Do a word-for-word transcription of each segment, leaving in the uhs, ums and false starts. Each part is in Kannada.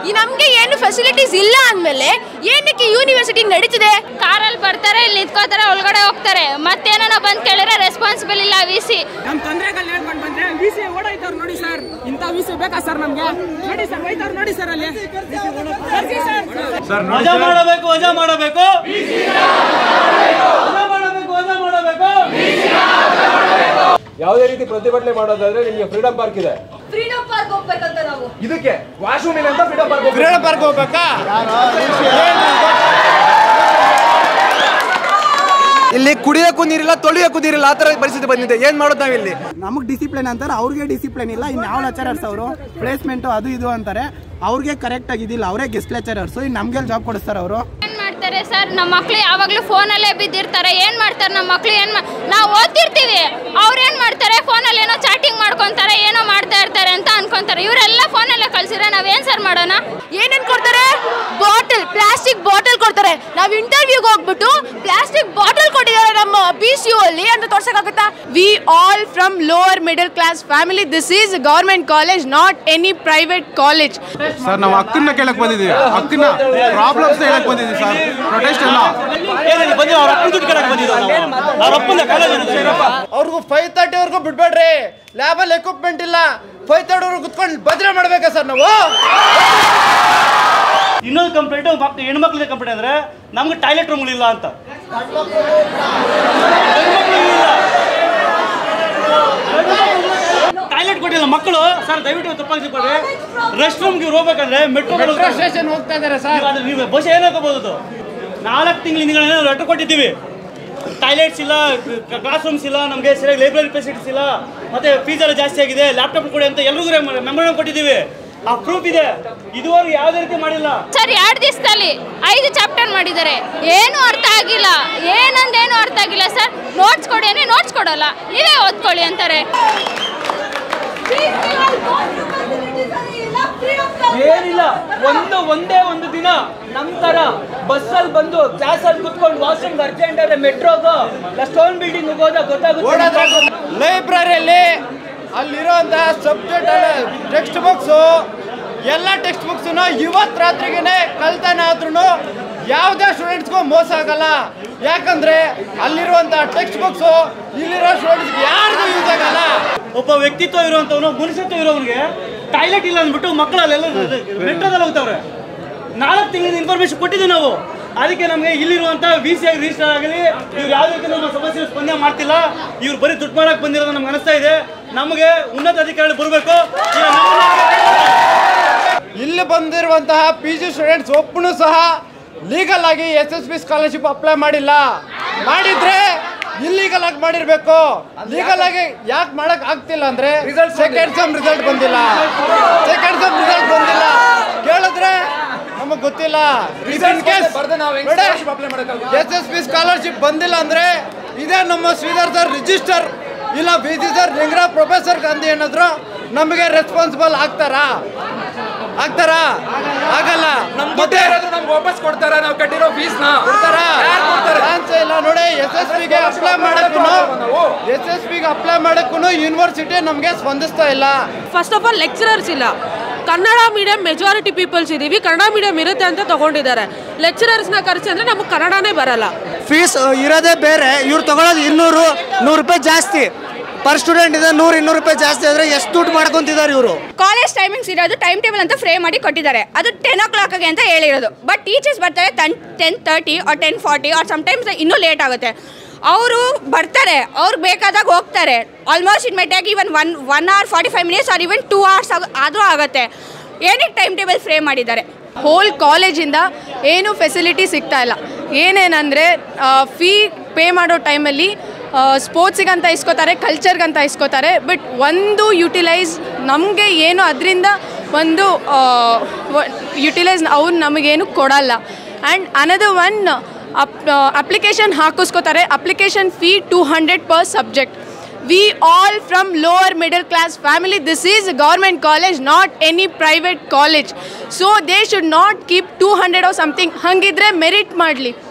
ನಮಗೆ ಏನು ಫೆಸಿಲಿಟೀಸ್ ಇಲ್ಲ ಅಂದಮೇಲೆ ಏನಕ್ಕೆ ಯೂನಿವರ್ಸಿಟಿ ನಡೀತಿದೆ? ಕಾರಲ್ಲಿ ಬರ್ತಾರೆ, ಇಲ್ಲಿ ನಿಂತ್ಕೋತಾರೆ, ಒಳಗಡೆ ಹೋಗ್ತಾರೆ, ಮತ್ತೇನ ಬಂದು ಕೇಳಿದ್ರೆ ರೆಸ್ಪಾನ್ಸಿಬಲ್ ಇಲ್ಲ. ವಿ ಸಿ ನಮ್ಮ ತೊಂದರೆಗಳು ಹೇಳ್ಕೊಂಡು ಬಂದ್ರೆ ವಿ ಸಿ ಓಡಾಯ್ತವ್ರು ನೋಡಿ ಸರ್. ಇಂಥ ವಿ ಸಿ ಬೇಕಾ ಸರ್ ನಮ್ಗೆ? ನೋಡಿ ಸರ್, ಹೋಯ್ತವ್ರು ನೋಡಿ ಸರ್ ಅಲ್ಲಿ. ವಜಾ ಮಾಡಬೇಕು, ವಜಾ ಮಾಡಬೇಕು, ವಜಾ ಮಾಡಬೇಕು. ಯಾವುದೇ ರೀತಿ ಪ್ರತಿಭಟನೆ ಮಾಡೋದಾದ್ರೆ ನಿಮಗೆ ಫ್ರೀಡಂ ಪಾರ್ಕ್ ಇದೆ. ಫ್ರೀಡಂ ಪಾರ್ಕ್ ಹೋಗ್ಬೇಕಂತ ನಾವು. ಇದಕ್ಕೆ ವಾಶ್ರೂಮ್ ಇಲ್ಲ ಅಂತ ಫ್ರೀಡಂ ಪಾರ್ಕ್ ಫ್ರೀಡಂ ಪಾರ್ಕ್ ಹೋಗ್ಬೇಕಾ? ಇಲ್ಲಿ ಕುಡಿಯೋಕ್ಕೂ ನೀರಿಲ್ಲ, ತೊಳಿಯೋಕ್ಕೂ ನೀರಿಲ್ಲ, ಆ ತರ ಪರಿಸ್ಥಿತಿ ಬಂದಿದೆ. ಏನ್ ಮಾಡೋದು ನಾವಿಲ್ಲಿ? ನಮಗೆ ಡಿಸಿಪ್ಲಿನ್ ಅಂತಾರೆ, ಅವ್ರಿಗೆ ಡಿಸಿಪ್ಲಿನ್ ಇಲ್ಲ. ಇನ್ನು ಯಾವ ಲೆಕ್ಚರರ್ಸ್ ಅವರು ಪ್ಲೇಸ್ಮೆಂಟ್ ಅದು ಇದು ಅಂತಾರೆ, ಅವ್ರಿಗೆ ಕರೆಕ್ಟ್ ಆಗಿದ್ದಿಲ್ಲ, ಅವರೇ ಗೆಸ್ಟ್ ಲೆಕ್ಚರರ್ಸ್. ಇನ್ನು ನಮ್ಗೆ ಜಾಬ್ ಕೊಡಿಸ್ತಾರೆ ಅವರು. ಏನ್ ಮಾಡ್ತಾರೆ ಸರ್? ನಮ್ಮ ಮಕ್ಳು ಯಾವಾಗ್ಲೂ ಫೋನಲ್ಲೇ ಬಿದ್ದಿರ್ತಾರೆ. ಏನ್ ಮಾಡ್ತಾರೆ ನಮ್ಮ ಮಕ್ಳು? ಏನ್ ನಾವು ಓದ್ತಿರ್ತೀವಿ, ಅವ್ರು ಏನ್ ಮಾಡ್ತಾರೆ? ಫೋನಲ್ಲಿ ಏನೋ ಚಾಟಿಂಗ್ ಮಾಡ್ಕೊಂತಾರೆ, ಏನೋ ಮಾಡ್ತಾ ಇರ್ತಾರೆ ಅಂತ ಅನ್ಕೊಂತಾರೆ. ಇವರೆಲ್ಲ ಫೋನಲ್ಲೇ ಕಳ್ಸಿದ್ರೆ ನಾವೇನ್ ಸರ್ ಮಾಡೋಣ? ಏನೇನ್ ಕೊಡ್ತಾರೆ? ಬಾಟಲ್, ಪ್ಲಾಸ್ಟಿಕ್ ಬಾಟಲ್ ಕೊಡ್ತಾರೆ. ನಾವು ಇಂಟರ್ವ್ಯೂಗೆ ಹೋಗ್ಬಿಟ್ಟು ಪ್ಲಾಸ್ಟಿಕ್ ಬಾಟಲ್ ಕೊಟ್ಟಿದ್ದಾರೆ ನಮ್ಮ ಪಿ ಸಿ ಯು ಅಲ್ಲಿ ಅಂತ ತೋರ್ಸಕ್ಕಾಗುತ್ತಾ? We all from lower middle class family. This is government college, not any private college. Sir ನಾವು ಹಕ್ಕನ್ನ ಕೇಳಕ್ ಬಂದಿದ್ದೀವಿ, ಹಕ್ಕನ್ನ ಪ್ರಾಬ್ಲಮ್ಸ್ ಹೇಳಕ್ ಬಂದಿದ್ದೀವಿ ಸರ್. ಪ್ರೊಟೆಸ್ಟ್ ಎಲ್ಲ ಅವ್ರಿಗೂ ಫೈವ್ ತರ್ಟಿ ವರ್ಗೂ ಬಿಡ್ಬೇಡ್ರಿ. ಲ್ಯಾಬಲ್ಲಿ ಎಕ್ವಿಪ್ಮೆಂಟ್ ಇಲ್ಲ, ಫೈವ್ ತರ್ಟಿ ವರ್ಗೂ ಕುತ್ಕೊಂಡು ಭದ್ರ ಮಾಡ್ಬೇಕಾ ಸರ್ ನಾವು? ಇನ್ನೊಂದು ಕಂಪ್ಲೇಂಟ್ ಹೆಣ್ಮಕ್ಳಿಗೆ ಕಂಪ್ಲೇಂಟ್ ಅಂದ್ರೆ ನಮ್ಗೆ ಟಾಯ್ಲೆಟ್ ರೂಮ್ಗಳಿಲ್ಲ ಅಂತ. ಟಾಯ್ಲೆಟ್ ಕೊಟ್ಟಿಲ್ಲ ಮಕ್ಕಳು ಸರ್. ದಯವಿಟ್ಟು ತಪ್ಪಾಗಿಸಿಕೊಡ್ರಿ. ರೆಸ್ಟ್ ರೂಮ್ಗೆ ಹೋಗ್ಬೇಕಂದ್ರೆ ಮೆಟ್ರೋ ಸ್ಟೇಷನ್ ಹೋಗ್ತಾ ಇದಾರೆ ಸರ್. ನೀವು ಬಹುಶಃ ಏನಾಗಬಹುದು, ನಾಲ್ಕು ತಿಂಗಳ ಹಿಂದ್ಗಡೆ ಲೆಟರ್ ಕೊಟ್ಟಿದ್ದೀವಿ. ಟಾಯ್ಲೆಟ್ಸ್ ಇಲ್ಲ, ಕ್ಲಾಸ್ ರೂಮ್ಸ್ ಇಲ್ಲ, ನಮಗೆ ಸರಿಯಾಗಿ ಲೈಬ್ರರಿ ಫೆಸಿಲಿಟೀಸ್ ಇಲ್ಲ, ಮತ್ತೆ ಫೀಸ್ ಎಲ್ಲ ಜಾಸ್ತಿ ಆಗಿದೆ, ಲ್ಯಾಪ್ಟಾಪ್ ಕೊಡಿ ಅಂತ ಎಲ್ರಿಗೂ ಮೆಮೊರಂ ಕೊಟ್ಟಿದ್ದೀವಿ. ಆ ಪ್ರೂಫ್ ಇದೆ. ಇದುವರೆಗೂ ಯಾವುದೇ ರೀತಿ ಮಾಡಿಲ್ಲ ಸರ್. ಎರಡು ದಿವಸದಲ್ಲಿ ಐದು ಚಾಪ್ಟರ್ ಮಾಡಿದ್ದಾರೆ. ಏನು ಅರ್ಥ ಆಗಿಲ್ಲ, ಏನಂದೇನು ಅರ್ಥ ಆಗಿಲ್ಲ ಸರ್. ನೋಟ್ಸ್ ಕೊಡಿ ಅಂದ್ರೆ ನೋಟ್ಸ್ ಕೊಡಲ್ಲ, ನೀವೇ ಓದ್ಕೊಳ್ಳಿ ಅಂತಾರೆ. ಏನಿಲ್ಲ, ಒಂದು ಒಂದೇ ಒಂದು ದಿನ ನಮ್ ತರ ಬಸ್ಸಲ್ಲಿ ಬಂದು ಕ್ಲಾಸಲ್ಲಿ ಕುತ್ಕೊಂಡು ವಾಶ್ರೂಮ್ ಅರ್ಜೆಂಟ್ ಆದ್ರೆ ಮೆಟ್ರೋಗೋ ಸ್ಟೋನ್ ಬಿಲ್ಡಿಂಗ್ ಹೋಗೋದ ಗೊತ್ತಾಗುತ್ತೆ. ಲೈಬ್ರರಿಯಲ್ಲಿ ಅಲ್ಲಿರುವಂತ ಸಬ್ಜೆಕ್ಟ್ ಟೆಕ್ಸ್ಟ್ ಬುಕ್ಸು, ಎಲ್ಲ ಟೆಕ್ಸ್ಟ್ ಬುಕ್ಸ್ನ ಇವತ್ತು ರಾತ್ರಿಗೇನೆ ಕಳ್ತನ ಆದ್ರೂ ಯಾವುದೇ ಸ್ಟೂಡೆಂಟ್ಸ್ಗೂ ಮೋಸ ಆಗಲ್ಲ. ಯಾಕಂದ್ರೆ ಅಲ್ಲಿರುವಂತ ಟೆಕ್ಸ್ಟ್ ಬುಕ್ಸು ಇಲ್ಲಿರೋ ಸ್ಟೂಡೆಂಟ್ಸ್ಗೆ ಯಾರಿಗೂ ಯೂಸ್ ಆಗಲ್ಲ. ಒಬ್ಬ ವ್ಯಕ್ತಿತ್ವ ಇರುವಂತವನು, ಮನುಷ್ಯತ್ವ ಇರೋನಿಗೆ ಟಾಯ್ಲೆಟ್ ಇಲ್ಲ ಅಂದ್ಬಿಟ್ಟು ಮಕ್ಕಳಲ್ಲೆಲ್ಲ ಮೆಟ್ರೋದಲ್ಲಿ ಹೋಗ್ತಾವ್ರೆ. ನಾಲ್ಕು ತಿಂಗಳಿಂದ ಇನ್ಫಾರ್ಮೇಶನ್ ಕೊಟ್ಟಿದ್ದೀವಿ ನಾವು. ಅದಕ್ಕೆ ನಮಗೆ ಇಲ್ಲಿರುವಂತ ವಿ ಸಿ ಆಗಿ ರಿಜಿಸ್ಟರ್ ಆಗಲಿ, ಇವ್ರು ಯಾವುದೇ ರೀತಿ ನಮ್ಮ ಸಮಸ್ಯೆ ಸ್ಪಂದನೆ ಮಾಡ್ತಿಲ್ಲ. ಇವ್ರು ಬರೀ ದುಡ್ಡು ಮಾಡಕ್ ಬಂದಿರೋದು ನಮ್ಗೆ ಅನಿಸ್ತಾ ಇದೆ. ನಮಗೆ ಉನ್ನತ ಅಧಿಕಾರಿಗಳು ಬರಬೇಕು. ಇಲ್ಲಿ ಬಂದಿರುವಂತಹ ಪಿ ಜಿ ಸ್ಟೂಡೆಂಟ್ಸ್ ಒಬ್ಬನು ಸಹ ಲೀಗಲ್ ಆಗಿ S S P scholarship apply ಮಾಡಿಲ್ಲ. ಮಾಡಿದ್ರೆ ಇಲ್ಲೀಗಲ್ ಆಗಿ ಮಾಡಿರ್ಬೇಕು. ಲೀಗಲ್ ಆಗಿ ಯಾಕೆ ಮಾಡಕ್ ಆಗ್ತಿಲ್ಲ ಅಂದ್ರೆ ಸೆಕೆಂಡ್ ಸೆಮ್ ರಿಸಲ್ಟ್ ಬಂದಿಲ್ಲ, ಸೆಕೆಂಡ್ ಸೆಮ್ ರಿಸಲ್ಟ್ ಬಂದಿಲ್ಲ ಕೇಳಿದ್ರೆ ನಮಗ್ ಗೊತ್ತಿಲ್ಲ. ಎಸ್ ಎಸ್ ಪಿ ಸ್ಕಾಲರ್ಶಿಪ್ ಬಂದಿಲ್ಲ ಅಂದ್ರೆ ಇದೇ ನಮ್ಮ ಶ್ರೀಧರ್ ಸರ್ ರಿಜಿಸ್ಟರ್ ಇಲ್ಲ ಬಿ ಜಿ ಸರ್ ಲಿಂಗರ ಪ್ರೊಫೆಸರ್ ಗಾಂಧಿ ಏನಾದ್ರು ನಮಗೆ ರೆಸ್ಪಾನ್ಸಿಬಲ್ ಆಗ್ತಾರಾ? ಆಗ್ತಾರಾ? ಆಗಲ್ಲ. ನಮ್ಗೆ ವಾಪಸ್ ಕೊಡ್ತಾರ? ನಾವು ಕಟ್ಟಿರೋ ಫೀಸ್ ಚಾನ್ಸ್ ಇಲ್ಲ ನೋಡಿ. ಎಸ್ ಎಸ್ ಪಿಗೆ ಅಪ್ಲೈ ಮಾಡಕ್ಕೂ ಎಸ್ ಎಸ್ ಪಿಗೆ ಅಪ್ಲೈ ಮಾಡಕ್ಕೂ ಯೂನಿವರ್ಸಿಟಿ ನಮಗೆ ಸ್ಪಂದಿಸ್ತಾ ಇಲ್ಲ. ಫಸ್ಟ್ ಆಫ್ ಆಲ್ ಲೆಕ್ಚರರ್ಸ್ ಇಲ್ಲ. ಕನ್ನಡ ಮೀಡಿಯಂ ಮೆಜಾರಿಟಿ ಪೀಪಲ್ಸ್ ಇದ್ದೀವಿ, ಕನ್ನಡ ಮೀಡಿಯಂ ಇರುತ್ತೆ ಅಂತ ತಗೊಂಡಿದ್ದಾರೆ. ಲೆಕ್ಚರರ್ಸ್ನ ಖರ್ಚು ಅಂದರೆ ನಮಗೆ ಕನ್ನಡನೇ ಬರಲ್ಲ. ಫೀಸ್ ಇರೋದೇ ಬೇರೆ, ಇವ್ರು ತಗೊಳ್ಳೋದು ಇನ್ನೂರು ನೂರು ರೂಪಾಯಿ ಜಾಸ್ತಿ ಪರ್ ಸ್ಟೂಡೆಂಟ್ ಇದೆ. ನೂರು ಇನ್ನೂರು ರೂಪಾಯಿ ಜಾಸ್ತಿ ಆದರೆ ಎಷ್ಟು ದುಡ್ಡು ಮಾಡ್ಕೊಂತಿದ್ದಾರೆ ಇವರು. ಕಾಲೇಜ್ ಟೈಮಿಂಗ್ಸ್ ಇರೋದು ಟೈಮ್ ಟೇಬಲ್ ಅಂತ ಫ್ರೇಮ್ ಮಾಡಿ ಕೊಟ್ಟಿದ್ದಾರೆ. ಅದು ಟೆನ್ ಓ ಕ್ಲಾಕ್ಗೆ ಅಂತ ಹೇಳಿರೋದು. ಬಟ್ ಟೀಚರ್ಸ್ ಬರ್ತಾರೆ ten ten thirty or ten forty or sometimes ಇನ್ನೂ ಲೇಟ್ ಆಗುತ್ತೆ. ಅವರು ಬರ್ತಾರೆ, ಅವ್ರಿಗೆ ಬೇಕಾದಾಗ ಹೋಗ್ತಾರೆ. Almost it my take even one one hour forty five minutes or even two hours ಆದರೂ ಆಗುತ್ತೆ. ಏನಕ್ಕೆ ಟೈಮ್ ಟೇಬಲ್ ಫ್ರೇಮ್ ಮಾಡಿದ್ದಾರೆ? ಹೋಲ್ ಕಾಲೇಜಿಂದ ಏನು ಫೆಸಿಲಿಟಿ ಸಿಗ್ತಾ ಇಲ್ಲ. ಏನೇನಂದರೆ ಫೀ ಪೇ ಮಾಡೋ ಟೈಮಲ್ಲಿ ಸ್ಪೋರ್ಟ್ಸಿಗಂತ ಇಸ್ಕೋತಾರೆ, ಕಲ್ಚರ್ಗಂತ ಇಸ್ಕೋತಾರೆ. ಬಟ್ ಒಂದು ಯುಟಿಲೈಸ್ ನಮಗೆ ಏನು ಅದರಿಂದ ಒಂದು ಯುಟಿಲೈಸ್ ಅವ್ರು ನಮಗೇನು ಕೊಡಲ್ಲ. And another one up application ಹಾಕಿಸ್ಕೋತಾರೆ. Application fee two hundred per subject. We all from lower middle class family. This is government college, not any private college. So they should not keep two hundred or something. ಹಾಗಿದ್ರೆ ಮೆರಿಟ್ ಮಾಡಲಿ.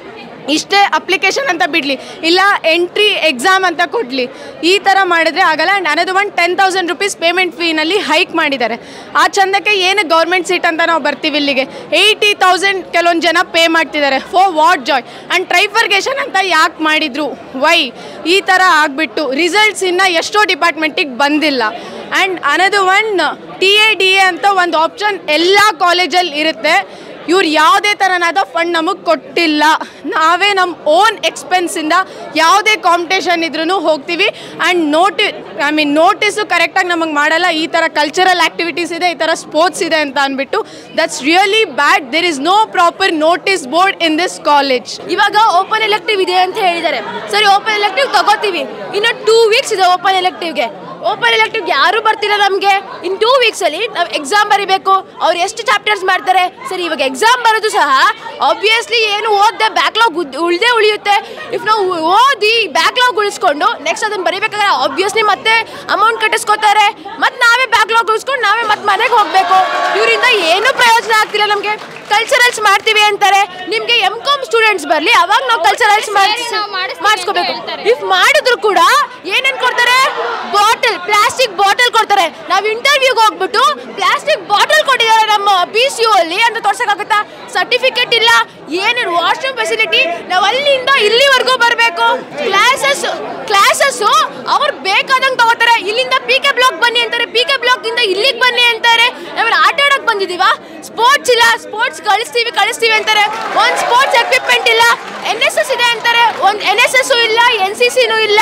ಇಷ್ಟೇ ಅಪ್ಲಿಕೇಶನ್ ಅಂತ ಬಿಡಲಿ, ಇಲ್ಲ ಎಂಟ್ರಿ ಎಕ್ಸಾಮ್ ಅಂತ ಕೊಡಲಿ. ಈ ಥರ ಮಾಡಿದ್ರೆ ಆಗಲ್ಲ. And another one ten thousand rupees payment ಫೀನಲ್ಲಿ ಹೈಕ್ ಮಾಡಿದ್ದಾರೆ. ಆ ಚಂದಕ್ಕೆ ಏನು ಗೌರ್ಮೆಂಟ್ ಸೀಟ್ ಅಂತ ನಾವು ಬರ್ತೀವಿ ಇಲ್ಲಿಗೆ ಏಯ್ಟಿ ತೌಸಂಡ್ ಕೆಲವೊಂದು ಜನ ಪೇ ಮಾಡ್ತಿದ್ದಾರೆ ಫಾರ್ ವಾಟ್ ಜಾಯ್. ಆ್ಯಂಡ್ ಟ್ರೈಫರ್ಗೇಷನ್ ಅಂತ ಯಾಕೆ ಮಾಡಿದರು, ವೈ ಈ ಥರ ಆಗಿಬಿಟ್ಟು ರಿಸಲ್ಟ್ಸ್ ಇನ್ನೂ ಎಷ್ಟೋ ಡಿಪಾರ್ಟ್ಮೆಂಟಿಗೆ ಬಂದಿಲ್ಲ. And another one T A D A ಅಂತ ಒಂದು ಆಪ್ಷನ್ ಎಲ್ಲ ಕಾಲೇಜಲ್ಲಿ ಇರುತ್ತೆ. ಇವ್ರು ಯಾವುದೇ ಥರನಾದ ಫಂಡ್ ನಮಗೆ ಕೊಟ್ಟಿಲ್ಲ. ನಾವೇ ನಮ್ಮ ಓನ್ ಎಕ್ಸ್ಪೆನ್ಸಿಂದ ಯಾವುದೇ ಕಾಂಪಿಟೇಷನ್ ಇದ್ರೂ ಹೋಗ್ತೀವಿ. ಆ್ಯಂಡ್ ನೋಟಿ ಐ ಮೀನ್ ನೋಟಿಸು ಕರೆಕ್ಟಾಗಿ ನಮಗೆ ಮಾಡಲ್ಲ. ಈ ಥರ ಕಲ್ಚರಲ್ ಆ್ಯಕ್ಟಿವಿಟೀಸ್ ಇದೆ, ಈ ಥರ ಸ್ಪೋರ್ಟ್ಸ್ ಇದೆ ಅಂತ ಅಂದ್ಬಿಟ್ಟು that's really bad. There is no proper notice board in this college. ಇವಾಗ ಓಪನ್ ಎಲೆಕ್ಟಿವ್ ಇದೆ ಅಂತ ಹೇಳಿದ್ದಾರೆ. ಸರಿ, ಓಪನ್ ಎಲೆಕ್ಟಿವ್ ತಗೋತೀವಿ. ಇನ್ನು ಟೂ ವೀಕ್ಸ್ ಇದೆ ಓಪನ್ ಎಲೆಕ್ಟಿವ್ಗೆ. ಓಪನ್ ಎಲೆಕ್ಟಿವ್ಗೆ ಯಾರೂ ಬರ್ತಿಲ್ಲ ನಮಗೆ. ಇನ್ ಟೂ ವೀಕ್ಸಲ್ಲಿ ನಾವು ಎಕ್ಸಾಮ್ ಬರೀಬೇಕು. ಅವ್ರು ಎಷ್ಟು ಚಾಪ್ಟರ್ಸ್ ಮಾಡ್ತಾರೆ. ಸರಿ, ಇವಾಗ ಎಕ್ಸಾಮ್ ಬರೋದು ಸಹ ಆಬ್ವಿಯಸ್ಲಿ ಏನು ಓದದೆ ಬ್ಯಾಕ್ಲಾಗ್ ಉಳಿದೇ ಉಳಿಯುತ್ತೆ. ಇಫ್ ನಾವು ಓದಿ ಬ್ಯಾಕ್ಲಾಗ್ ಉಳಿಸ್ಕೊಂಡು ನೆಕ್ಸ್ಟ್ ಅದನ್ನು ಬರೀಬೇಕಾದ್ರೆ ಆಬ್ವಿಯಸ್ಲಿ ಮತ್ತೆ ಅಮೌಂಟ್ ಕಟ್ಟಿಸ್ಕೋತಾರೆ. ಮತ್ತು ನಾವೇ ಬ್ಯಾಕ್ಲಾಗ್ ಉಳಿಸ್ಕೊಂಡು ನಾವೇ ಮತ್ತೆ ಮನೆಗೆ ಹೋಗಬೇಕು. ಇವರಿಂದ ಏನೂ ಪ್ರಯೋಜನ ಆಗ್ತಿಲ್ಲ ನಮಗೆ. ಕಲ್ಚರಲ್ಸ್ ಮಾಡ್ತೀವಿ ಅಂತಾರೆ. ನಿಮಗೆ ಎಮ್ ಕಾಮ್ ಸ್ಟೂಡೆಂಟ್ಸ್ ಬರಲಿ, ಅವಾಗ ನಾವು ಕಲ್ಚರಲ್ಸ್ ಮಾಡಿಸ್ಕೋಬೇಕು. ಇಫ್ ಮಾಡಿದ್ರು ಕೂಡ ಏನೇನು ಕೊಡ್ತಾರೆ, ಬಾಟಲ್ ಪ್ಲಾಸ್ಟಿಕ್ ಬಾಟಲ್ ಕೊಡ್ತಾರೆ. ನಾವು ಇಂಟರ್ವ್ಯೂಗೆ ಹೋಗ್ಬಿಟ್ಟು ಪ್ಲಾಸ್ಟಿಕ್ ಬಾಟಲ್ ಕೊಟ್ಟಿದ್ದಾರೆ ನಮ್ಮ ಪಿ ಸಿ ಯು ಅಲ್ಲಿ ಅಂತ ತೋರ್ಸಕ್ಕಾಗುತ್ತಾ? ಸರ್ಟಿಫಿಕೇಟ್ ಇಲ್ಲ, ಏನೇನು ವಾಶ್ರೂಮ್ ಫೆಸಿಲಿಟಿ. ನಾವು ಅಲ್ಲಿಂದ ಇಲ್ಲಿವರೆಗೂ ಬರಬೇಕು. ಕ್ಲಾಸಸ್ ಕ್ಲಾಸಸ್ಸು ಅವ್ರು ಬೇಕಾದಂಗೆ ತಗೋತಾರೆ. ಇಲ್ಲಿಂದ ಪಿ ಕೆ ಬ್ಲಾಕ್ ಬನ್ನಿ ಅಂತಾರೆ, ಪಿ ಕೆ ಬ್ಲಾಕ್ ಇಂದ ಇಲ್ಲಿಗೆ ಬನ್ನಿ ಅಂತಾರೆ. ನಾವೆಲ್ಲ ಆಟ ಆಡೋಕೆ ಬಂದಿದ್ದೀವ? ಸ್ಪೋರ್ಟ್ಸ್ ಇಲ್ಲ, ಸ್ಪೋರ್ಟ್ಸ್ ಕಳಿಸ್ತೀವಿ ಕಳಿಸ್ತೀವಿ ಅಂತಾರೆ. ಒಂದು ಸ್ಪೋರ್ಟ್ಸ್ ಎಕ್ವಿಪ್ಮೆಂಟ್ ಇಲ್ಲ. ಎನ್ ಎಸ್ ಎಸ್ ಇದೆ ಅಂತಾರೆ, ಒಂದು ಎನ್ ಎಸ್ ಎಸ್ ಇಲ್ಲ, ಎನ್ ಸಿ ಸಿನೂ ಇಲ್ಲ.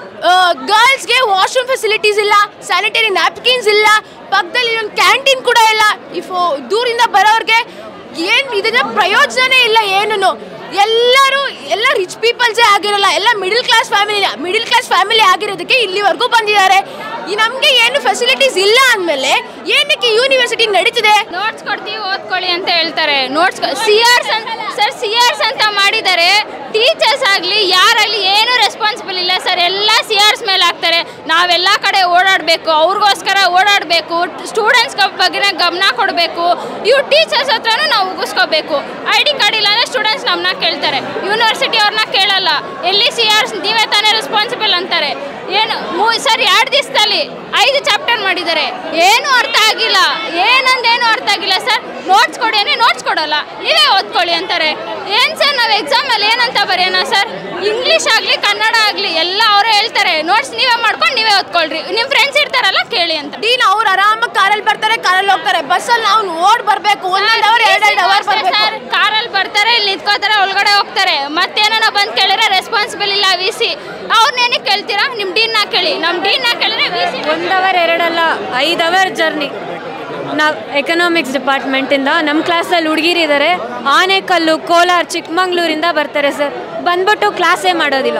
ಗರ್ಲ್ಸ್ಗೆ ವಾಶ್ರೂಮ್ ಫೆಸಿಲಿಟೀಸ್ ಇಲ್ಲ, ಸ್ಯಾನಿಟರಿ ನ್ಯಾಪ್ಕಿನ್ಸ್ ಇಲ್ಲ, ಪಕ್ಕದಲ್ಲಿ ಒಂದು ಕ್ಯಾಂಟೀನ್ ಕೂಡ ಇಲ್ಲ. ಇಫ್ ದೂರಿಂದ ಬರೋರಿಗೆ ಏನು ಇದನ್ನ ಪ್ರಯೋಜನನೇ ಇಲ್ಲ. ಏನೂ ಎಲ್ಲರೂ ಎಲ್ಲ ರಿಚ್ ಪೀಪಲ್ಸೇ ಆಗಿರಲ್ಲ, ಎಲ್ಲ middle class family middle class family ಆಗಿರೋದಕ್ಕೆ ಇಲ್ಲಿವರೆಗೂ ಬಂದಿದ್ದಾರೆ. ಈ ನಮಗೆ ಏನು ಫೆಸಿಲಿಟೀಸ್ ಇಲ್ಲ ಅಂದಮೇಲೆ ಏನಕ್ಕೆ ಯೂನಿವರ್ಸಿಟಿ ನಡೀತಿದೆ? ನೋಟ್ಸ್ ಕೊಡ್ತೀವಿ ಓದ್ಕೊಳ್ಳಿ ಅಂತ ಹೇಳ್ತಾರೆ. Notes C Rs sir C Rs ಅಂತ ಮಾಡಿದ್ದಾರೆ. ಟೀಚರ್ಸ್ ಆಗಲಿ ಯಾರಾಗಲಿ ಏನೂ ರೆಸ್ಪಾನ್ಸಿಬಲ್ ಇಲ್ಲ ಸರ್. ಎಲ್ಲ ಸಿ ಆರ್ಸ್ ಮೇಲೆ ಹಾಕ್ತಾರೆ. ನಾವೆಲ್ಲ ಕಡೆ ಓಡಾಡಬೇಕು, ಅವ್ರಿಗೋಸ್ಕರ ಓಡಾಡಬೇಕು, ಸ್ಟೂಡೆಂಟ್ಸ್ ಬಗ್ಗೆ ಗಮನ ಕೊಡಬೇಕು. ಇವ್ರು ಟೀಚರ್ಸ್ ಹತ್ರನೂ ನಾವು ಉಗಿಸ್ಕೋಬೇಕು. ಐ ಡಿ ಕಾರ್ಡ್ ಇಲ್ಲ ಅಂದರೆ ಸ್ಟೂಡೆಂಟ್ಸ್ ನಮ್ಮನ್ನ ಕೇಳ್ತಾರೆ, ಯೂನಿವರ್ಸಿಟಿ ಅವ್ರನ್ನ ಕೇಳಲ್ಲ. ಎಲ್ಲಿ ಸಿ ಆರ್ಸ್ ನೀವೇ ತಾನೇ ರೆಸ್ಪಾನ್ಸಿಬಲ್ ಅಂತಾರೆ. ಏನು ಮೂ ಸರ್ ಎರಡು ದಿವಸದಲ್ಲಿ ಐದು ಚಾಪ್ಟರ್ ಮಾಡಿದ್ದಾರೆ. ಏನೂ ಅರ್ಥ ಆಗಿಲ್ಲ, ಏನಂದೇನು ಅರ್ಥ ಆಗಿಲ್ಲ ಸರ್. ನೋಟ್ಸ್ ಕೊಡಿ ಅಂದರೆ ನೋಟ್ಸ್ ಕೊಡೋಲ್ಲ, ನೀವೇ ಓದ್ಕೊಳ್ಳಿ ಅಂತಾರೆ. ಏನು ಸರ್ ನಾವು ಎಕ್ಸಾಮಲ್ಲಿ ಏನಂತ ಬರೆಯೋಣ ಸರ್? ಇಂಗ್ಲೀಷ್ ಆಗಲಿ ಕನ್ನಡ ಆಗಲಿ ಎಲ್ಲ ಅವರೇ ಹೇಳ್ತಾರೆ. ನೋಟ್ಸ್ ನೀವೇ ಮಾಡ್ಕೊಂಡು ನೀವೇ ಓದ್ಕೊಳ್ರಿ, ನಿಮ್ಮ ಫ್ರೆಂಡ್ಸ್ ಇರ್ತಾರಲ್ಲ ಕೇಳಿ ಅಂತ. ಡೀನ್ ಅವ್ರು ಆರಾಮಾಗಿ ಕಾರಲ್ಲಿ ಬರ್ತಾರೆ, ಕಾರಲ್ಲಿ ಹೋಗ್ತಾರೆ. ಬಸ್ಸಲ್ಲಿ ನಾವು ಓಡ್ ಬರಬೇಕು, ಒಂದೊಂದು ಅವರ್ ಎರಡೆರಡು ಅವರ್ ಬರಬೇಕು ಸರ್. ಕಾರಲ್ಲಿ ಬರ್ತಾರೆ, ಇಲ್ಲಿ ನಿಂತ್ಕೋತಾರೆ, ಒಳಗಡೆ ಹೋಗ್ತಾರೆ. ಮತ್ತೇನ ಬಂದು ಕೇಳಿದ್ರೆ ರೆಸ್ಪಾನ್ಸಿಬಲ್ ಇಲ್ಲ ವಿ ಸಿ. ಅವ್ರನ್ನೇನಕ್ಕೆ ಕೇಳ್ತೀರಾ? ನಿಮ್ಮ ಡೀನ್ನ ಕೇಳಿ. ನಮ್ಮ ಡೀನ್ನ ಕೇಳಿದ್ರೆ ವಿ ಸಿ ಒಂದು ಅವರ್ ಎರಡಲ್ಲ ಐದು ಅವರ್ ಜರ್ನಿ. ನಾವು ಎಕನಾಮಿಕ್ಸ್ ಡಿಪಾರ್ಟ್ಮೆಂಟಿಂದ ನಮ್ಮ ಕ್ಲಾಸಲ್ಲಿ ಹುಡುಗಿರಿದ್ದಾರೆ. ಆನೇಕಲ್ಲು, ಕೋಲಾರ, ಚಿಕ್ಕಮಂಗ್ಳೂರಿಂದ ಬರ್ತಾರೆ ಸರ್. ಬಂದ್ಬಿಟ್ಟು ಕ್ಲಾಸೇ ಮಾಡೋದಿಲ್ಲ.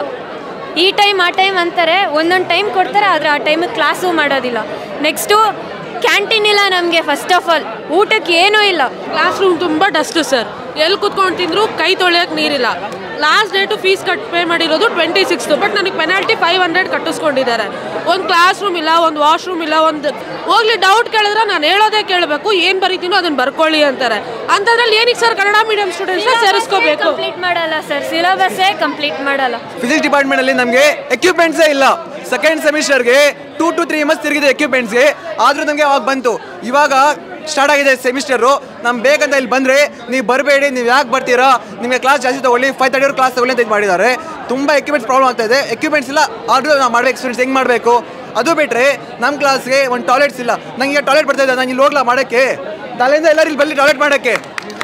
ಈ ಟೈಮ್ ಆ ಟೈಮ್ ಅಂತಾರೆ, ಒಂದೊಂದು ಟೈಮ್ ಕೊಡ್ತಾರೆ, ಆದರೆ ಆ ಟೈಮಿಗೆ ಕ್ಲಾಸು ಮಾಡೋದಿಲ್ಲ. ನೆಕ್ಸ್ಟು ಕ್ಯಾಂಟೀನ್ ಇಲ್ಲ ನಮಗೆ. ಫಸ್ಟ್ ಆಫ್ ಆಲ್ ಊಟಕ್ಕೆ ಏನೂ ಇಲ್ಲ. ಕ್ಲಾಸ್ ರೂಮ್ ತುಂಬ ಡಸ್ಟು ಸರ್. ಎಲ್ಲಿ ಕುತ್ಕೊಂಡು ತಿಂದರೂ ಕೈ ತೊಳೆಯೋಕ್ಕೆ ನೀರಿಲ್ಲ. ಲಾಸ್ಟ್ ಡೇಟು ಫೀಸ್ ಕಟ್ ಪೇ ಮಾಡಿರೋದು ಟ್ವೆಂಟಿ ಸಿಕ್ಸ್ತು, ಬಟ್ ನನಗೆ ಪೆನಾಲ್ಟಿ ಫೈವ್ ಹಂಡ್ರೆಡ್ ಕಟ್ಟಿಸ್ಕೊಂಡಿದ್ದಾರೆ. ಒಂದು ಕ್ಲಾಸ್ ರೂಮ್ ಇಲ್ಲ, ಒಂದು ವಾಶ್ರೂಮ್ ಇಲ್ಲ. ಒಂದು ಹೋಗ್ಲಿ ಡೌಟ್ ಕೇಳಿದ್ರೆ ನಾನು ಹೇಳೋದೇ ಕೇಳಬೇಕು, ಏನು ಬರೀತೀನೋ ಅದನ್ನು ಬರ್ಕೊಳ್ಳಿ ಅಂತಾರೆ. ಅಂಥದ್ರಲ್ಲಿ ಏನಕ್ಕೆ ಸರ್ ಕನ್ನಡ ಮೀಡಿಯಂ ಸ್ಟೂಡೆಂಟ್ಸ್ನ ಸೇರಿಸ್ಕೋಬೇಕು? ಕಂಪ್ಲೀಟ್ ಮಾಡಲ್ಲ ಸರ್, ಸಿಲೆಬಸ್ಸೇ ಕಂಪ್ಲೀಟ್ ಮಾಡಲ್ಲ. ಫಿಸಿಕ್ಸ್ ಡಿಪಾರ್ಟ್ಮೆಂಟಲ್ಲಿ ನಮಗೆ ಎಕ್ವಿಪ್ಮೆಂಟ್ಸೇ ಇಲ್ಲ. ಸೆಕೆಂಡ್ ಸೆಮಿಸ್ಟರ್ಗೆ ಟೂ ಟು ತ್ರೀ ಮಂತ್ಸ್ ತಿರುಗಿದೆ ಎಕ್ವಿಪ್ಮೆಂಟ್ಸ್ಗೆ, ಆದರೂ ನಮಗೆ ಅವಾಗ ಬಂತು. ಇವಾಗ ಸ್ಟಾರ್ಟ್ ಆಗಿದೆ ಸೆಮಿಸ್ಟರು. ನಮ್ಗೆ ಬೇಕಂತ ಇಲ್ಲಿ ಬಂದರೆ ನೀವು ಬರಬೇಡಿ, ನೀವು ಯಾಕೆ ಬರ್ತೀರಾ, ನಿಮಗೆ ಕ್ಲಾಸ್ ಜಾಸ್ತಿ ತೊಗೊಳ್ಳಿ, ಫೈವ್ ತರ್ಟಿ ಅವ್ರ ಕ್ಲಾಸ್ ತೊಗೊಳ್ಳಿ ಅಂತ ಇದು ಮಾಡಿದ್ದಾರೆ. ತುಂಬ ಎಕ್ವಿಪ್ಮೆಂಟ್ಸ್ ಪ್ರಾಬ್ಲಮ್ ಆಗ್ತಾ ಇದೆ. ಎಕ್ವಿಪ್ಮೆಂಟ್ಸ್ ಇಲ್ಲ, ಆದರೂ ನಾವು ಮಾಡಬೇಕು. ಸ್ಟೂಡೆಂಟ್ಸ್ ಹೆಂಗೆ ಮಾಡಬೇಕು? ಅದು ಬಿಟ್ಟರೆ ನಮ್ಮ ಕ್ಲಾಸ್ಗೆ ಒಂದು ಟಾಯ್ಲೆಟ್ಸ್ ಇಲ್ಲ. ನಂಗೆ ಈಗ ಟಾಯ್ಲೆಟ್ ಬರ್ತಾ ಇದೆ, ನಾನು ಇಲ್ಲಿ ಹೋಗ್ಲಾ ಮಾಡೋಕ್ಕೆ? ತಲೆಯಿಂದ ಎಲ್ಲರೂ ಇಲ್ಲಿ ಬರಲಿ ಟಾಯ್ಲೆಟ್ ಮಾಡೋಕ್ಕೆ.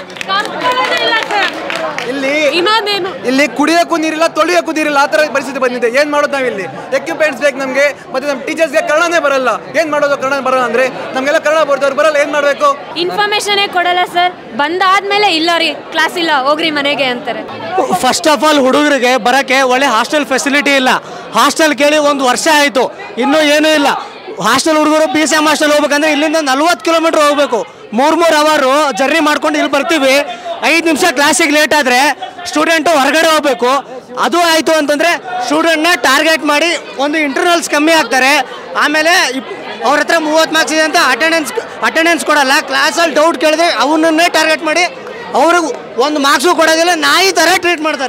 ಇಲ್ಲಿ ಇನ್ನೊಂದೇನು, ಇಲ್ಲಿ ಕುಡಿಯೋಕ್ಕೂ ನೀರಿಲ್ಲ, ತೊಳಿಯೋಕ್ಕೂ ನೀರಿಲ್ಲ, ಆ ಥರ ಪರಿಸ್ಥಿತಿ ಬಂದಿದೆ. ಏನು ಮಾಡೋದು ನಾವು ಇಲ್ಲಿ? ಎಕ್ವಿಪ್ಮೆಂಟ್ಸ್ ಬೇಕು ನಮಗೆ. ಮತ್ತು ನಮ್ಮ ಟೀಚರ್ಸ್ಗೆ ಕನ್ನಡನೇ ಬರಲ್ಲ. ಏನು ಮಾಡೋದು? ಕನ್ನಡ ಬರಲ್ಲ ಅಂದರೆ ನಮಗೆಲ್ಲ ಕನ್ನಡ ಬರ್ದವ್ರು ಬರಲ್ಲ, ಏನು ಮಾಡಬೇಕು? ಇನ್ಫಾರ್ಮೇಷನೇ ಕೊಡಲ್ಲ ಸರ್. ಬಂದಾದ್ಮೇಲೆ ಇಲ್ಲ ರೀ ಕ್ಲಾಸ್ ಇಲ್ಲ, ಹೋಗ್ರಿ ಮನೆಗೆ ಅಂತಾರೆ. ಫಸ್ಟ್ ಆಫ್ ಆಲ್ ಹುಡುಗರಿಗೆ ಬರೋಕ್ಕೆ ಒಳ್ಳೆ ಹಾಸ್ಟೆಲ್ ಫೆಸಿಲಿಟಿ ಇಲ್ಲ. ಹಾಸ್ಟೆಲ್ ಕೇಳಿ ಒಂದು ವರ್ಷ ಆಯಿತು, ಇನ್ನೂ ಏನೂ ಇಲ್ಲ. ಹಾಸ್ಟೆಲ್ ಹುಡುಗರು ಬಿ ಸಿ ಎಮ್ ಹಾಸ್ಟೆಲ್ ಹೋಗ್ಬೇಕಂದ್ರೆ ಇಲ್ಲಿಂದ ನಲ್ವತ್ತು ಕಿಲೋಮೀಟ್ರ್ ಹೋಗ್ಬೇಕು. ಮೂರು ಮೂರು ಅವರು ಜರ್ನಿ ಮಾಡ್ಕೊಂಡು ಇಲ್ಲಿ ಬರ್ತೀವಿ. ಐದು ನಿಮಿಷ ಕ್ಲಾಸಿಗೆ ಲೇಟ್ ಆದರೆ ಸ್ಟೂಡೆಂಟು ಹೊರಗಡೆ ಹೋಗಬೇಕು. ಅದು ಆಯಿತು ಅಂತಂದರೆ ಸ್ಟೂಡೆಂಟ್ನ ಟಾರ್ಗೆಟ್ ಮಾಡಿ ಒಂದು ಇಂಟರ್ನಲ್ಸ್ ಕಮ್ಮಿ ಆಗ್ತಾರೆ. ಆಮೇಲೆ ಅವ್ರ ಹತ್ರ ಮೂವತ್ತು ಮಾರ್ಕ್ಸ್ ಇದೆ ಅಂತ ಅಟೆಂಡೆನ್ಸ್ ಅಟೆಂಡೆನ್ಸ್ ಕೊಡಲ್ಲ. ಕ್ಲಾಸಲ್ಲಿ ಡೌಟ್ ಕೇಳಿದ್ರೆ ಅವನನ್ನೇ ಟಾರ್ಗೆಟ್ ಮಾಡಿ ಅವ್ರಿಗೆ ಒಂದು ಮಾರ್ಕ್ಸು ಕೊಡೋದಿಲ್ಲ, ನಾಯಿ ಥರ ಟ್ರೀಟ್ ಮಾಡ್ತಾರೆ.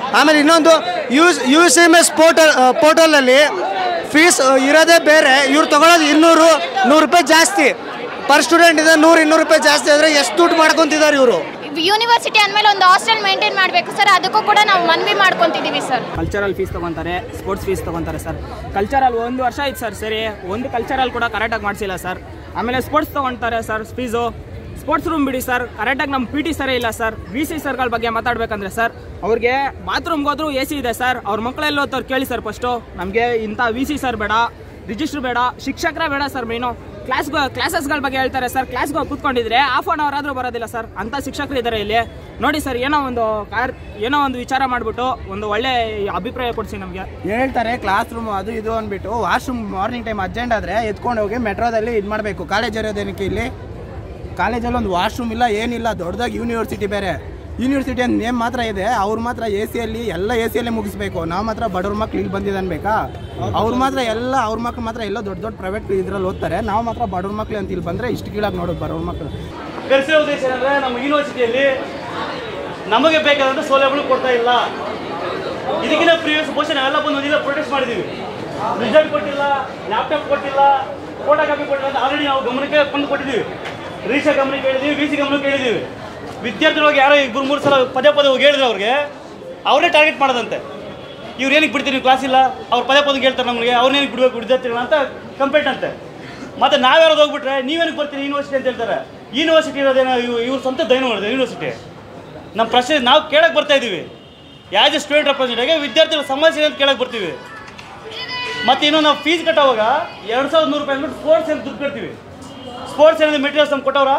ಆಮೇಲೆ ಇನ್ನೊಂದು U U C M S portal ಪೋರ್ಟಲಲ್ಲಿ ಫೀಸ್ ಇರೋದೇ ಬೇರೆ, ಇವ್ರು ತೊಗೊಳೋದು ಇನ್ನೂರು ನೂರು ರೂಪಾಯಿ ಜಾಸ್ತಿ ಪರ್ ಸ್ಟೂಡೆಂಟ್ ಇದೆ. ನೂರು ಇನ್ನೂರು ರೂಪಾಯಿ ಜಾಸ್ತಿ ಆದರೆ ಎಷ್ಟು ದುಡ್ಡು ಮಾಡ್ಕೊತಿದ್ದಾರೆ ಇವರು. ಯೂನಿವರ್ಸಿಟಿ ಅಂದಮೇಲೆ ಒಂದು ಹಾಸ್ಟೆಲ್ ಮೇಂಟೈನ್ ಮಾಡಬೇಕು ಸರ್, ಅದಕ್ಕೂ ಕೂಡ ನಾವು ಮನವಿ ಮಾಡ್ಕೊತಿದ್ದೀವಿ ಸರ್. ಕಲ್ಚರಲ್ ಫೀಸ್ ತೊಗೊತಾರೆ, ಸ್ಪೋರ್ಟ್ಸ್ ಫೀಸ್ ತೊಗೊತಾರೆ ಸರ್. ಕಲ್ಚರಲ್ ಒಂದು ವರ್ಷ ಆಯ್ತು ಸರ್, ಸರಿ ಒಂದು ಕಲ್ಚರಲ್ ಕೂಡ ಕರೆಕ್ಟಾಗಿ ಮಾಡಿಸಿಲ್ಲ ಸರ್. ಆಮೇಲೆ ಸ್ಪೋರ್ಟ್ಸ್ ತೊಗೊತಾರೆ ಸರ್ ಫೀಸು. ಸ್ಪೋರ್ಟ್ಸ್ ರೂಮ್ ಬಿಡಿ ಸರ್, ಕರೆಕ್ಟಾಗಿ ನಮ್ಮ ಪಿ ಟಿ ಸರಿ ಇಲ್ಲ ಸರ್. ವಿ ಸಿ ಸರ್ಗಳ ಬಗ್ಗೆ ಮಾತಾಡಬೇಕಂದ್ರೆ ಸರ್, ಅವ್ರಿಗೆ ಬಾತ್ರೂಮ್ಗೆ ಹೋದ್ರೂ ಎ ಸಿ ಇದೆ ಸರ್. ಅವ್ರ ಮಕ್ಕಳೆಲ್ಲ ಹೋಗ್ತಾರೆ ಕೇಳಿ ಸರ್ ಫಸ್ಟು. ನಮಗೆ ಇಂಥ ವಿ ಸಿ ಸರ್ ಬೇಡ, ರಿಜಿಸ್ಟ್ರ್ ಬೇಡ, ಶಿಕ್ಷಕರೇ ಬೇಡ ಸರ್. ಮೇನು ಕ್ಲಾಸ್ ಕ್ಲಾಸಸ್ಗಳ ಬಗ್ಗೆ ಹೇಳ್ತಾರೆ ಸರ್. ಕ್ಲಾಸ್ಗೆ ಕೂತ್ಕೊಂಡಿದ್ರೆ ಹಾಫ್ ಆನ್ ಅವರ್ ಆದರೂ ಬರೋದಿಲ್ಲ ಸರ್. ಅಂಥ ಶಿಕ್ಷಕರು ಇದ್ದಾರೆ ಇಲ್ಲಿ. ನೋಡಿ ಸರ್, ಏನೋ ಒಂದು ಕಾರ್ ಏನೋ ಒಂದು ವಿಚಾರ ಮಾಡಿಬಿಟ್ಟು ಒಂದು ಒಳ್ಳೆ ಅಭಿಪ್ರಾಯ ಕೊಡಿಸಿ ನಮಗೆ. ಹೇಳ್ತಾರೆ ಕ್ಲಾಸ್ ರೂಮ್ ಅದು ಇದು ಅಂದ್ಬಿಟ್ಟು ವಾಶ್ರೂಮ್ ಮಾರ್ನಿಂಗ್ ಟೈಮ್ ಅರ್ಜೆಂಟ್ ಆದರೆ ಎತ್ಕೊಂಡು ಹೋಗಿ ಮೆಟ್ರೋದಲ್ಲಿ ಇದು ಮಾಡಬೇಕು. ಕಾಲೇಜ್ ಇರೋದೇನಕ್ಕೆ ಇಲ್ಲಿ? ಕಾಲೇಜಲ್ಲಿ ಒಂದು ವಾಶ್ರೂಮ್ ಇಲ್ಲ, ಏನಿಲ್ಲ. ದೊಡ್ಡದಾಗಿ ಯೂನಿವರ್ಸಿಟಿ ಬೇರೆ. ಯೂನಿವರ್ಸಿಟಿ ಅಂತ ನೇಮ್ ಮಾತ್ರ ಇದೆ, ಅವ್ರು ಮಾತ್ರ ಎ ಸಿಯಲ್ಲಿ ಎಲ್ಲ ಎ ಸಿಯಲ್ಲೇ ಮುಗಿಸ್ಬೇಕು. ನಾವು ಮಾತ್ರ ಬಡವ್ರ ಮಕ್ಳು ಇಲ್ಲಿ ಬಂದಿದ್ದು ಅನ್ಬೇಕಾ? ಅವ್ರು ಮಾತ್ರ ಎಲ್ಲ ಅವ್ರ ಮಕ್ಳು ಮಾತ್ರ ಎಲ್ಲ ದೊಡ್ಡ ದೊಡ್ಡ ಪ್ರೈವೇಟ್ ಇದ್ರಲ್ಲಿ ಓದ್ತಾರೆ. ನಾವು ಮಾತ್ರ ಬಡವ್ರ ಮಕ್ಳು ಅಂತ ಇಲ್ಲಿ ಬಂದರೆ ಇಷ್ಟು ಕೀಳಾಗಿ ನೋಡೋದು ಬಡವ್ರ ಮಕ್ಕಳು. ಕರೆಸಿರೋ ಉದ್ದೇಶ ಏನಂದರೆ, ನಮ್ಮ ಯೂನಿವರ್ಸಿಟಿಯಲ್ಲಿ ನಮಗೆ ಬೇಕಾದಂಥ ಸೌಲಭ್ಯಗಳು ಕೊಡ್ತಾ ಇಲ್ಲ. ಇದಕ್ಕಿಂತ ಪ್ರೀವಿಯಸ್ ಬಹುಶಃ ನಾವೆಲ್ಲ ಬಂದು ಒಂದಿಲ್ಲ ಪ್ರೊಟೆಸ್ಟ್ ಮಾಡಿದ್ದೀವಿ. ರಿಸಲ್ಟ್ ಕೊಟ್ಟಿಲ್ಲ, ಲ್ಯಾಪ್ಟಾಪ್ ಕೊಟ್ಟಿಲ್ಲ, ಫೋಟೋ ಕಾಪಿ ಕೊಟ್ಟಿಲ್ಲ ಅಂತ ಆಲ್ರೆಡಿ ನಾವು ಗಮನಕ್ಕೆ ಬಂದು ಕೊಟ್ಟಿದ್ದೀವಿ. ರೀಶಾ ಗಮನಕ್ಕೆ ಹೇಳಿದ್ದೀವಿ, ವಿ ಸಿ ಗಮನಕ್ಕೆ ಹೇಳಿದ್ದೀವಿ. ವಿದ್ಯಾರ್ಥಿಗಳಿಗೆ ಯಾರೋ ಇಬ್ಬರು ಮೂರು ಸಲ ಪದೇ ಪದೇ ಹೋಗಿ ಹೇಳಿದ್ರೆ ಅವ್ರಿಗೆ ಅವರೇ ಟಾರ್ಗೆಟ್ ಮಾಡೋದಂತೆ. ಇವ್ರು ಏನಕ್ಕೆ ಬಿಡ್ತೀರಿ, ಕ್ಲಾಸ್ ಇಲ್ಲ, ಅವ್ರು ಪದೇ ಪದೇ ಹೇಳ್ತಾರೆ ನಮಗೆ, ಅವ್ರನ್ನೇನಕ್ಕೆ ಬಿಡಬೇಕು ವಿದ್ಯಾರ್ಥಿಗಳನ್ನ ಅಂತ ಕಂಪ್ಲೇಂಟ್ ಅಂತೆ. ಮತ್ತು ನಾವ್ಯಾರು ಹೋಗ್ಬಿಟ್ರೆ ನೀವೇನಕ್ಕೆ ಬರ್ತೀರಿ ಯೂನಿವರ್ಸಿಟಿ ಅಂತ ಹೇಳ್ತಾರೆ. ಯೂನಿವರ್ಸಿಟಿ ಇರೋದೇನೋ ಇವ್ ಇವ್ರ ಸ್ವಂತ ದೈನ ಮಾಡಿದೆ ಯೂನಿವರ್ಸಿಟಿ. ನಮ್ಮ ಪ್ರಶ್ನೆ ನಾವು ಕೇಳಕ್ಕೆ ಬರ್ತಾ ಇದ್ದೀವಿ. ಆ್ಯಸ್ ಎ ಸ್ಟೂಡೆಂಟ್ ರೆಪ್ರೆಸೆಂಟೇಟಿವ್ ವಿದ್ಯಾರ್ಥಿಗಳ ಸಮಸ್ಯೆ ಅಂತ ಕೇಳಕ್ಕೆ ಬರ್ತೀವಿ. ಮತ್ತು ಇನ್ನೂ ನಾವು ಫೀಸ್ ಕಟ್ಟೋವಾಗ ಎರಡು ಸಾವಿರದ ನೂರು ರೂಪಾಯಿ ಅಂದ್ಬಿಟ್ಟು ಸ್ಪೋರ್ಟ್ಸ್ ಏನು ದುಡ್ಡು ಕಟ್ತೀವಿ. ಸ್ಪೋರ್ಟ್ಸ್ ಏನಿದೆ ಮೆಟೀರಿಯಲ್ಸ್ ನಮ್ಗೆ ಕೊಟ್ಟವ್ರ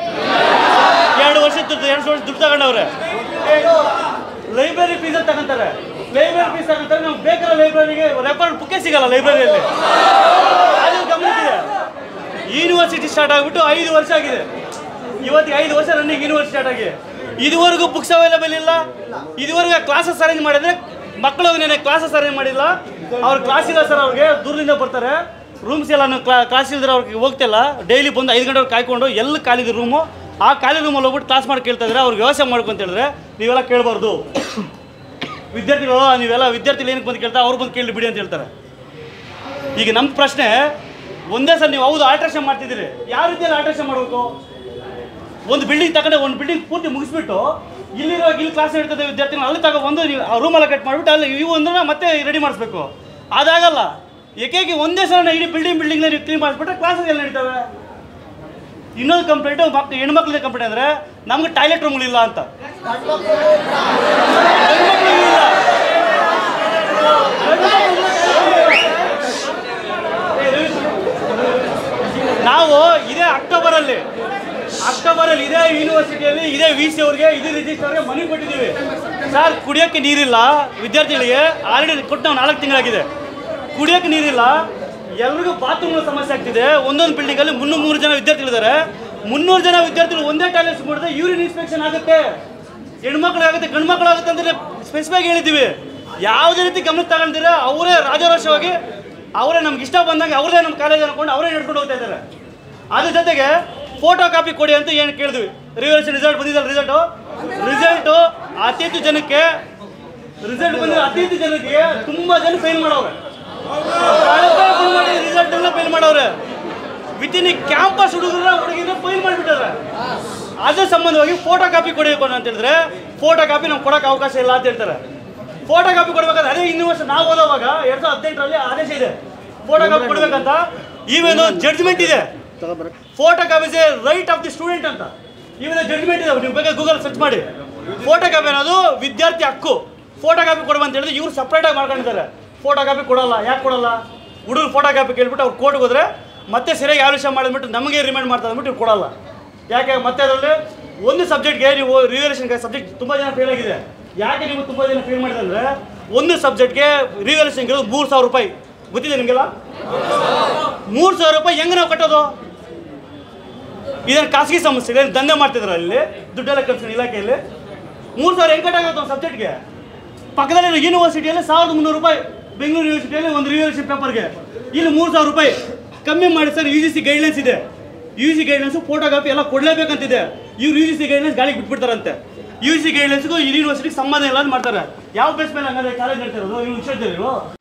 ಎರಡು ವರ್ಷ ದುಡ್ಡು ಎರಡು ವರ್ಷ ದುಡ್ಡು ತಗೊಂಡವ್ರೆ. ಲೈಬ್ರರಿ ಫೀಸ್ ಅಂತ ತಗೊಂತಾರೆ. ಲೈಬ್ರರಿ ಫೀಸ್ ತಗೊಂತಾರೆ, ನಮ್ಗೆ ಬೇಕಾದ ಲೈಬ್ರರಿಗೆ ರೆಫರ್ ಬುಕ್ಕೇ ಸಿಗಲ್ಲ ಲೈಬ್ರರಿಯಲ್ಲಿ. ಅದು ಗಮನಿಸಿದೆ. ಯೂನಿವರ್ಸಿಟಿ ಸ್ಟಾರ್ಟ್ ಆಗಿಬಿಟ್ಟು ಐದು ವರ್ಷ ಆಗಿದೆ. ಇವತ್ತಿಗೆ ಐದು ವರ್ಷ ರನ್ನಿಂಗ್ ಯೂನಿವರ್ಸಿಟಿ ಸ್ಟಾರ್ಟ್ ಆಗಿ ಇದುವರೆಗೂ ಬುಕ್ಸ್ ಅವೈಲೇಬಲ್ ಇಲ್ಲ. ಇದುವರೆಗೂ ಕ್ಲಾಸಸ್ ಅರೇಂಜ್ ಮಾಡಿದ್ರೆ ಮಕ್ಕಳು ನೆನೆ ಕ್ಲಾಸಸ್ ಅರೇಂಜ್ ಮಾಡಿಲ್ಲ. ಅವ್ರ ಕ್ಲಾಸ್ ಇಲ್ಲ ಸರ್, ಅವ್ರಿಗೆ ದೂರದಿಂದ ಬರ್ತಾರೆ. ರೂಮ್ಸ್ ಎಲ್ಲ ಕ್ಲಾ ಕ್ಲಾಸ್ ಇಲ್ದ್ರೆ ಅವ್ರಿಗೆ ಹೋಗ್ತಿಲ್ಲ. ಡೈಲಿ ಬಂದು ಐದು ಗಂಟೆಗೆ ಕಾಯ್ಕೊಂಡು ಎಲ್ಲ ಖಾಲಿದೆ ರೂಮು. ಆ ಖಾಲಿ ರೂಮಲ್ಲಿ ಹೋಗ್ಬಿಟ್ಟು ಕ್ಲಾಸ್ ಮಾಡಿ ಕೇಳ್ತಾ ಇದ್ರೆ ಅವ್ರಿಗೆ ವ್ಯವಸ್ಥೆ ಮಾಡ್ಕೊಂತ ಹೇಳಿದ್ರೆ ನೀವೆಲ್ಲ ಕೇಳಬಾರ್ದು. ವಿದ್ಯಾರ್ಥಿಗಳು ನೀವೆಲ್ಲ ವಿದ್ಯಾರ್ಥಿಗಳು ಏನಕ್ಕೆ ಬಂದು ಕೇಳ್ತಾರೆ, ಅವ್ರು ಬಂದು ಕೇಳಿ ಬಿಡಿ ಅಂತ ಹೇಳ್ತಾರೆ. ಈಗ ನಮ್ಮ ಪ್ರಶ್ನೆ ಒಂದೇ ಸಲ, ನೀವು ಹೌದು ಆಲ್ಟ್ರೇಷನ್ ಮಾಡ್ತಿದ್ದೀರಿ, ಯಾವ ರೀತಿಯಲ್ಲಿ ಆಲ್ಟ್ರೇಷನ್ ಮಾಡಬೇಕು? ಒಂದು ಬಿಲ್ಡಿಂಗ್ ತಗೊಂಡೆ ಒಂದು ಬಿಲ್ಡಿಂಗ್ ಪೂರ್ತಿ ಮುಗಿಸ್ಬಿಟ್ಟು ಇಲ್ಲಿರೋ ಇಲ್ಲಿ ಕ್ಲಾಸ್ ಇರ್ತದೆ ವಿದ್ಯಾರ್ಥಿಗಳು ಅಲ್ಲಿ ತಗೋ ಒಂದು ನೀವು ಆ ರೂಮೆಲ್ಲ ಕಟ್ ಮಾಡಿಬಿಟ್ಟು ಅಲ್ಲಿ ಇವು ಅಂದ್ರೆ ಮತ್ತೆ ರೆಡಿ ಮಾಡಿಸ್ಬೇಕು. ಅದಾಗಲ್ಲ. ಏಕೇಕಿ ಒಂದೇ ಸಲ ಇಡೀ ಬಿಲ್ಡಿಂಗ್ ಬಿಲ್ಡಿಂಗ್ನ ನೀವು ಕ್ಲೀನ್ ಮಾಡಿಸ್ಬಿಟ್ರೆ ಕ್ಲಾಸಸ್ ಎಲ್ಲ ನಡೀತವೆ. ಇನ್ನೊಂದು ಕಂಪ್ಲೇಂಟು ಮಕ್ಳು ಹೆಣ್ಮಕ್ಳಿಗೆ ಕಂಪ್ಲೇಂಟ್ ಅಂದರೆ ನಮ್ಗೆ ಟಾಯ್ಲೆಟ್ ರೂಮ್ಗಳಿಲ್ಲ ಅಂತ. ನಾವು ಇದೇ ಅಕ್ಟೋಬರಲ್ಲಿ ಅಕ್ಟೋಬರಲ್ಲಿ ಇದೇ ಯೂನಿವರ್ಸಿಟಿಯಲ್ಲಿ ಇದೇ ವಿ ಸಿ ಅವ್ರಿಗೆ ಇದೇ ರಿಜಿಸ್ಟರ್ಗೆ ಮನೆ ಕೊಟ್ಟಿದ್ದೀವಿ. ಸರ್ ಕುಡಿಯೋಕ್ಕೆ ನೀರಿಲ್ಲ ವಿದ್ಯಾರ್ಥಿಗಳಿಗೆ. ಆಲ್ರೆಡಿ ಕೊಟ್ಟು ನಾವು ನಾಲ್ಕು ತಿಂಗಳಾಗಿದೆ. ಕುಡಿಯೋಕ್ಕೆ ನೀರಿಲ್ಲ, ಎಲ್ರಿಗೂ ಬಾತ್ರೂಮ್ಗಳ ಸಮಸ್ಯೆ ಆಗ್ತಿದೆ. ಒಂದೊಂದು ಬಿಲ್ಡಿಂಗಲ್ಲಿ ಮುನ್ನೂರು ಮೂರು ಜನ ವಿದ್ಯಾರ್ಥಿಗಳಿದ್ದಾರೆ. ಮುನ್ನೂರು ಜನ ವಿದ್ಯಾರ್ಥಿಗಳು ಒಂದೇ ಟಾಯ್ಲೆಟ್ಸ್ ಮಾಡಿದ್ರೆ ಯೂರಿನ್ ಇನ್ಸ್ಪೆಕ್ಷನ್ ಆಗುತ್ತೆ. ಹೆಣ್ಮಕ್ಳಾಗುತ್ತೆ, ಗಂಡು ಮಕ್ಕಳಾಗುತ್ತೆ ಅಂತಲೇ ಸ್ಪೆಸಿಫಿಕ್ ಹೇಳಿದ್ದೀವಿ. ಯಾವುದೇ ರೀತಿ ಗಮನಕ್ಕೆ ತಗೊಂಡಿರ ಅವರೇ ರಾಜಾರೋಷವಾಗಿ ಅವರೇ ನಮ್ಗೆ ಇಷ್ಟ ಬಂದಂಗೆ ಅವರೇ ನಮ್ಮ ಕಾಲೇಜ್ ಅನ್ಕೊಂಡು ಅವರೇ ನಡ್ಕೊಂಡು ಹೋಗ್ತಾ ಇದ್ದಾರೆ. ಅದ್ರ ಜೊತೆಗೆ ಫೋಟೋ ಕಾಪಿ ಕೊಡಿ ಅಂತ ಏನು ಕೇಳಿದ್ವಿ. ರಿವಲ್ಯೂಷನ್ ರಿಸಲ್ಟ್ ಬಂದಿದ್ದಲ್ಲ, ರಿಸಲ್ಟು ರಿಸಲ್ಟು ಅತಿ ಹೆಚ್ಚು ಜನಕ್ಕೆ ರಿಸಲ್ಟ್ ಬಂದಿರೋ ಅತಿ ಹೆಚ್ಚು ಜನಕ್ಕೆ ತುಂಬ ಜನ ಫೇಲ್ ಮಾಡವ್ರೆ. ರಿಸಲ್ಟ್ ಎಲ್ಲ ಫೇಲ್ ಮಾಡವ್ರೆ. ವಿತಿನ್ ಈ ಕ್ಯಾಂಪಸ್ ಹುಡುಗರ ಹುಡುಗಿನ ಫೈಲ್ ಮಾಡಿಬಿಟ್ಟಾರೆ. ಅದ್ರ ಸಂಬಂಧವಾಗಿ ಫೋಟೋ ಕಾಪಿ ಕೊಡಬೇಕು ಅಂತ ಹೇಳಿದ್ರೆ ಫೋಟೋ ಕಾಪಿ ನಮ್ಗೆ ಕೊಡೋಕೆ ಅವಕಾಶ ಇಲ್ಲ ಅಂತ ಹೇಳ್ತಾರೆ. ಫೋಟೋ ಕಾಪಿ ಕೊಡಬೇಕಾದ್ರೆ ಅದೇ ಇನ್ನೂ ವರ್ಷ ನಾವು ಓದೋವಾಗ ಎರಡು ಸಾವಿರದ ಹದಿನೆಂಟರಲ್ಲಿ ಆದೇಶ ಇದೆ ಫೋಟೋ ಕಾಪಿ ಕೊಡಬೇಕಂತ. ಈವೇನು ಜಡ್ಜ್ಮೆಂಟ್ ಇದೆ, photocopy is a right of the student ಅಂತ ಈವೇನು ಜಡ್ಜ್ಮೆಂಟ್ ಇದೆ. ನೀವು ಬೇಕಾದ್ರೆ ಗೂಗಲ್ ಸರ್ಚ್ ಮಾಡಿ. ಫೋಟೋ ಕಾಪಿ ಅನ್ನೋದು ವಿದ್ಯಾರ್ಥಿ ಹಕ್ಕು. ಫೋಟೋ ಕಾಪಿ ಕೊಡುವ ಅಂತ ಹೇಳಿದ್ರೆ ಇವ್ರು ಸಪ್ರೇಟಾಗಿ ಮಾಡ್ಕೊಂಡಿದ್ದಾರೆ. ಫೋಟೋ ಕಾಪಿ ಕೊಡೋಲ್ಲ. ಯಾಕೆ ಕೊಡೋಲ್ಲ? ಹುಡುಗರು ಫೋಟೋ ಕಾಪಿ ಕೇಳ್ಬಿಟ್ಟು ಅವ್ರು ಕೋರ್ಟ್ಗೆ ಹೋದ್ರೆ ಮತ್ತೆ ಸರಿಯಾಗಿ ಆಲೋಚನೆ ಮಾಡಿದ್ಬಿಟ್ಟು ನಮಗೆ ರಿಮೈಂಡ್ ಮಾಡ್ತಾ ಅಂದ್ಬಿಟ್ಟು ಇವ್ರು ಕೊಡೋಲ್ಲ. ಯಾಕೆ? ಮತ್ತೆ ಅದರಲ್ಲಿ ಒಂದು ಸಬ್ಜೆಕ್ಟ್ಗೆ ನೀವು ರಿವ್ಯಾಲ್ಯೂಷನ್ ಸಬ್ಜೆಕ್ಟ್ ತುಂಬ ಜನ ಫೇಲ್ ಆಗಿದೆ. ಯಾಕೆ ನೀವು ತುಂಬ ಜನ ಫೇಲ್ ಮಾಡಿದೆ ಅಂದರೆ ಒಂದು ಸಬ್ಜೆಕ್ಟ್ಗೆ ರಿವ್ಯಾಲ್ಯೂಷನ್ ಇರೋದು ಮೂರು ಸಾವಿರ ರೂಪಾಯಿ. ಗೊತ್ತಿದೆ ನಿಮಗೆಲ್ಲ? ಮೂರು ಸಾವಿರ ರೂಪಾಯಿ ಹೆಂಗೆ ನಾವು ಕಟ್ಟೋದು? ಇದನ್ನು ಖಾಸಗಿ ಸಮಸ್ಯೆ ಇದೆ, ದಂಧೆ ಮಾಡ್ತಿದ್ರು ಅಲ್ಲಿ ದುಡ್ಡೆಲ್ಲ ಖರ್ಚು ಇಲಾಖೆಯಲ್ಲಿ. ಮೂರು ಸಾವಿರ ಹೆಂಗೆ ಕಟ್ಟಾಗುತ್ತೆ ಒಂದು ಸಬ್ಜೆಕ್ಟ್ಗೆ? ಪಕ್ಕದಲ್ಲಿ ಯೂನಿವರ್ಸಿಟಿಯಲ್ಲಿ ಸಾವಿರದ ಮುನ್ನೂರು ರೂಪಾಯಿ, ಬೆಂಗಳೂರು ಯೂನಿವರ್ಸಿಟಿಯಲ್ಲಿ ಒಂದು ರಿವ್ಯಾಲ್ಯೂಷನ್ ಪೇಪರ್ಗೆ. ಇಲ್ಲಿ ಮೂರು ಸಾವಿರ ರೂಪಾಯಿ ಕಮ್ಮಿ ಮಾಡಿ ಸರ್. ಯು ಜಿ ಸಿ ಗೈಡ್ಲೈನ್ಸ್ ಇದೆ, ಯು ಸಿ ಗೈಡ್ಲೈನ್ಸ್ ಫೋಟೋಗ್ರಫಿ ಎಲ್ಲ ಕೊಡಲೇಬೇಕಂತಿದೆ. ಇವ್ರು ಯು ಸಿ ಗೈಡ್ಲೈನ್ಸ್ ಗಾಳಿಗೆ ಬಿಟ್ಬಿಡ್ತಾರಂತೆ. ಯು ಸಿ ಗೈಡ್ಲೈನ್ಸ್ಗೂ ಯೂನಿವರ್ಸಿಟಿಗೆ ಸಂಬಂಧ ಇಲ್ಲ ಅಂತ ಮಾಡ್ತಾರೆ. ಯಾವ ಬೇಸ್ ಮೇಲೆ ಹಂಗಾದ್ರೆ ಕಾಲೇಜ್ ನಡೀತಾ ಇರೋದು? ನೀವು ವಿಷಯ